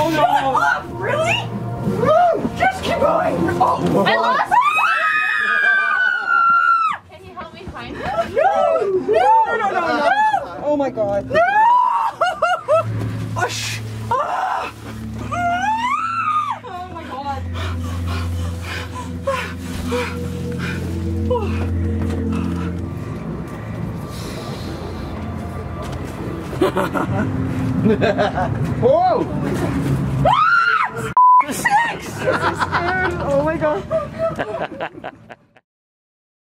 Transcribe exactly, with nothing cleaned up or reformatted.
no, no. Off, really? Just keep going. Oh, I lost it. Can you help me find it? No, no, no, no, no, no. Oh my God. No. Oh, sh ah. Oh my God. Whoa!